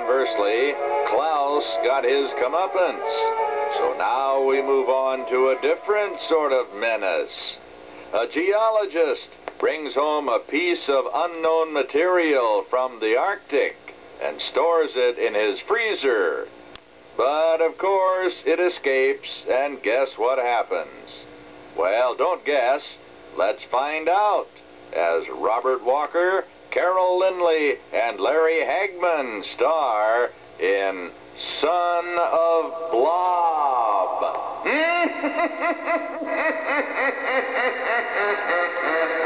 Conversely, Klaus got his comeuppance. So now we move on to a different sort of menace. A geologist brings home a piece of unknown material from the Arctic and stores it in his freezer. But, of course, it escapes, and guess what happens? Well, don't guess. Let's find out, as Robert Walker, Carol Lindley, and Larry Hagman star in Son of Blob.